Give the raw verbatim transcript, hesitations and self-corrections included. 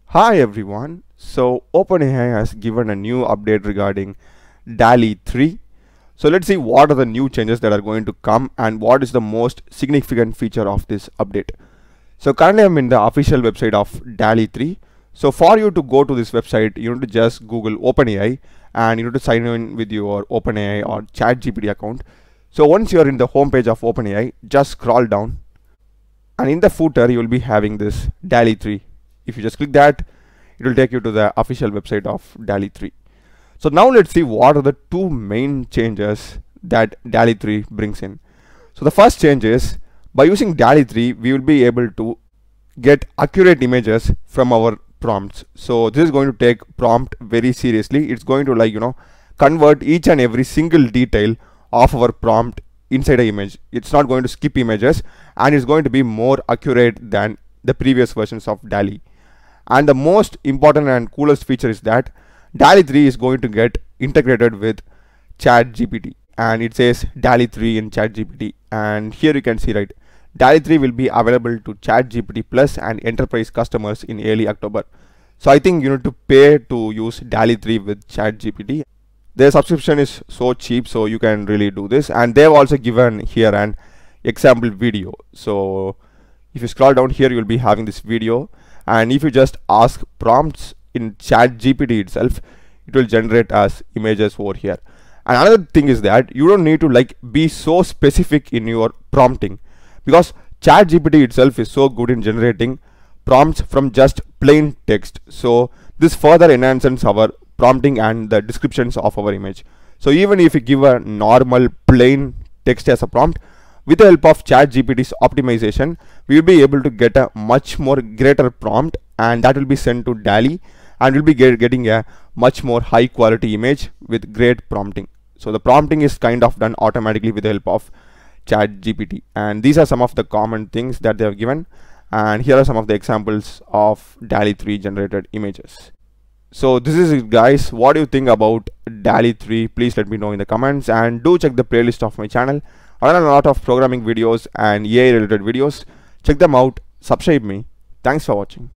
Hi everyone. So OpenAI has given a new update regarding Dall three. So let's see what are the new changes that are going to come and what is the most significant feature of this update. So currently I'm in the official website of Dall three. So for you to go to this website, you need to just Google OpenAI and you need to sign in with your OpenAI or ChatGPT account. So once you're in the home page of OpenAI, just scroll down and in the footer you will be having this Dall three. If you just click that, it will take you to the official website of Dall three. So now let's see what are the two main changes that Dall three brings in. So the first change is, by using Dall three, we will be able to get accurate images from our prompts. So this is going to take prompt very seriously. It's going to like, you know, convert each and every single detail of our prompt inside an image. It's not going to skip images and it's going to be more accurate than the previous versions of Dall. And the most important and coolest feature is that Dall three is going to get integrated with ChatGPT, and it says Dall three in ChatGPT. And here you can see, right, Dall three will be available to ChatGPT Plus and enterprise customers in early October. So I think you need to pay to use Dall three with ChatGPT. Their subscription is so cheap, so you can really do this. And they've also given here an example video. So if you scroll down here, you'll be having this video. And if you just ask prompts in ChatGPT itself, it will generate as images over here. And another thing is that you don't need to like be so specific in your prompting, because ChatGPT itself is so good in generating prompts from just plain text. So this further enhances our prompting and the descriptions of our image. So even if you give a normal plain text as a prompt, with the help of ChatGPT's optimization, we will be able to get a much more greater prompt, and that will be sent to Dall, and we'll be get, getting a much more high quality image with great prompting. So the prompting is kind of done automatically with the help of ChatGPT, and these are some of the common things that they have given. And here are some of the examples of Dall three generated images. So this is it, guys. What do you think about Dall three? Please let me know in the comments, and do check the playlist of my channel. I run a lot of programming videos and A I related videos. Check them out. Subscribe me. Thanks for watching.